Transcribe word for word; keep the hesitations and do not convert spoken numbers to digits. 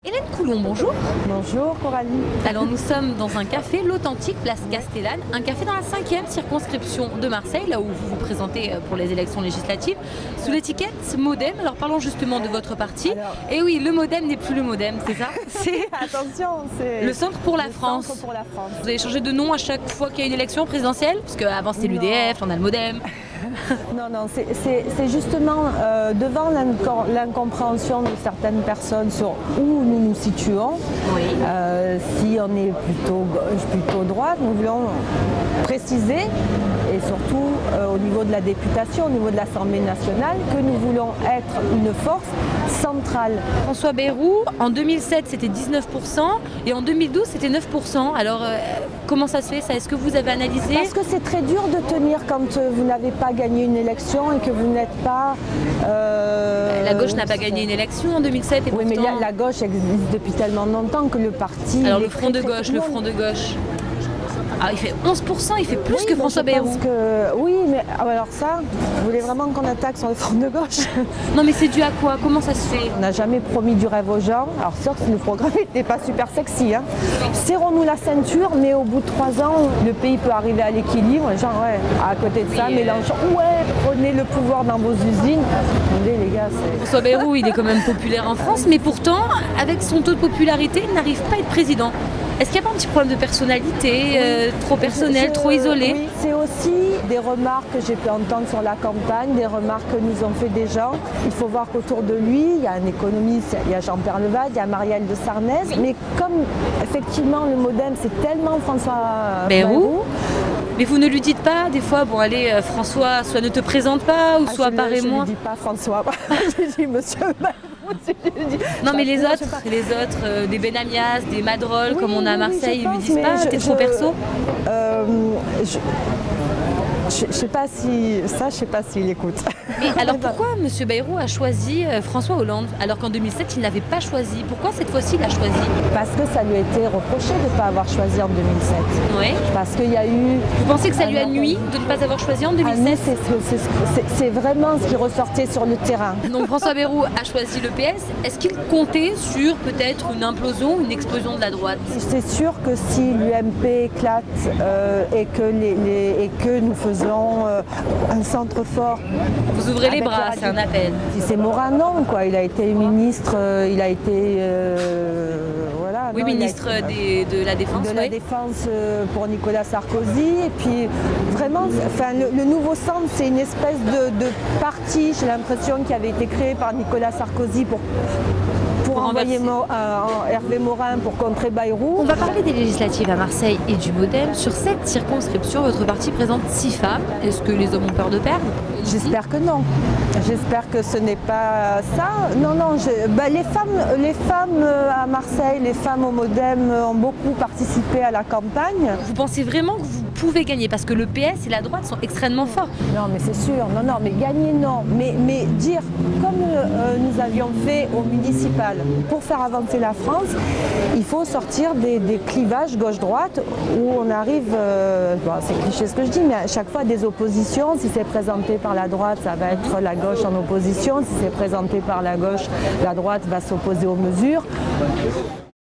Hélène Coulon, bonjour. Bonjour Coralie. Alors nous sommes dans un café, l'Authentique, place Castellane, un café dans la cinquième circonscription de Marseille, là où vous vous présentez pour les élections législatives, sous l'étiquette Modem. Alors parlons justement de votre parti. Alors, et oui, le Modem n'est plus le Modem, c'est ça? C'est attention, c'est le Centre pour la France. Centre pour la France. Vous avez changé de nom à chaque fois qu'il y a une élection présidentielle? Parce qu'avant c'était l'U D F, on a le Modem. Non, non, c'est justement euh, devant l'incompréhension de certaines personnes sur où nous nous situons. Oui. Euh, si on est plutôt gauche, plutôt droite, nous voulons préciser, et surtout euh, au niveau de la députation, au niveau de l'Assemblée nationale, que nous voulons être une force centrale. François Bayrou, en deux mille sept c'était dix-neuf pour cent et en deux mille douze c'était neuf pour cent. Alors euh, comment ça se fait ça? Est-ce que vous avez analysé? Parce que c'est très dur de tenir quand vous n'avez pas gagné une élection et que vous n'êtes pas... Euh, la gauche n'a pas gagné une élection en deux mille sept et oui, pourtant... mais la, la gauche existe depuis tellement longtemps que le parti... Alors le front de gauche, le front de gauche... Ah, il fait onze pour cent, il fait plus oui, que François Bayrou. Que... Oui, mais alors ça, vous voulez vraiment qu'on attaque sur le front de gauche? Non, mais c'est dû à quoi? Comment ça se fait? On n'a jamais promis du rêve aux gens. Alors sûr que le programme n'était pas super sexy. Hein. Serrons-nous la ceinture, mais au bout de trois ans, le pays peut arriver à l'équilibre. Genre, ouais, à côté de ça, oui, mélangeons. Euh... Ouais, prenez le pouvoir dans vos usines. Attendez, les gars, François Bayrou, il est quand même populaire en France, mais pourtant, avec son taux de popularité, il n'arrive pas à être président. Est-ce qu'il n'y a pas un petit problème de personnalité, oui. euh, trop personnel, je, je, trop isolé? Oui, c'est aussi des remarques que j'ai pu entendre sur la campagne, des remarques que nous ont fait des gens. Il faut voir qu'autour de lui, il y a un économiste, il y a Jean-Pierre Levade, il y a Marielle de Sarnez. Oui. Mais comme effectivement le Modem, c'est tellement François Bayrou. Mais vous ne lui dites pas des fois, bon allez euh, François, soit ne te présente pas, ou ah, soit apparaît-moi. Je ne lui dis pas François, je dis monsieur Bayrou. Non mais les autres, les autres, euh, des Benamias, des Madrol, oui, comme on a à Marseille, oui, ils lui disent pas, t'es trop perso euh, je... Je ne sais pas si ça, je sais pas s'il écoute. Mais alors pourquoi M. Bayrou a choisi François Hollande alors qu'en deux mille sept il n'avait pas choisi? Pourquoi cette fois-ci il a choisi? Parce que ça lui a été reproché de ne pas avoir choisi en deux mille sept. Oui. Parce qu'il y a eu. Vous pensez que ça lui a nui de ne pas avoir choisi en deux mille sept? Ah, c'est vraiment ce qui ressortait sur le terrain. Donc François Bayrou a choisi le P S. Est-ce qu'il comptait sur peut-être une implosion, une explosion de la droite? C'est sûr que si l'U M P éclate euh, et, que les, les, et que nous faisons Euh, un centre fort. Vous ouvrez les bras, c'est un appel. Si c'est Morin, non, quoi. Il a été ministre, euh, il a été. Euh, voilà. Oui, non, ministre été, des, de la Défense. De oui. la Défense euh, pour Nicolas Sarkozy. Et puis, vraiment, enfin, le, le nouveau centre, c'est une espèce de, de parti, j'ai l'impression, qui avait été créé par Nicolas Sarkozy pour. Pour, pour envoyer Mo, euh, Hervé Morin pour contrer Bayrou. On va parler des législatives à Marseille et du Modem. Sur cette circonscription, votre parti présente six femmes. Est-ce que les hommes ont peur de perdre? J'espère que non. J'espère que ce n'est pas ça. Non, non, je, bah, les, femmes, les femmes à Marseille, les femmes au Modem ont beaucoup participé à la campagne. Vous pensez vraiment que vous pouvez gagner? Parce que le P S et la droite sont extrêmement forts. Non, mais c'est sûr. Non, non, mais gagner, non. Mais, mais dire, comme euh, nous avions fait au municipal, pour faire avancer la France, il faut sortir des, des clivages gauche-droite où on arrive, euh, bon, c'est cliché ce que je dis, mais à chaque fois des oppositions. Si c'est présenté par la droite, ça va être la gauche en opposition. Si c'est présenté par la gauche, la droite va s'opposer aux mesures.